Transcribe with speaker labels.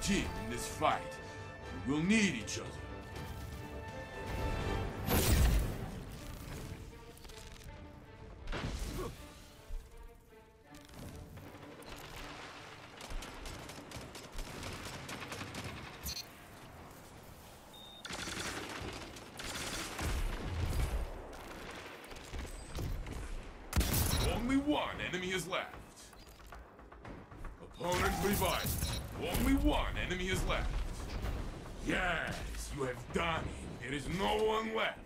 Speaker 1: team in this fight. We will need each other. Only one enemy is left. Opponent revived. Only one enemy is left. Yes, you have done it. There is no one left.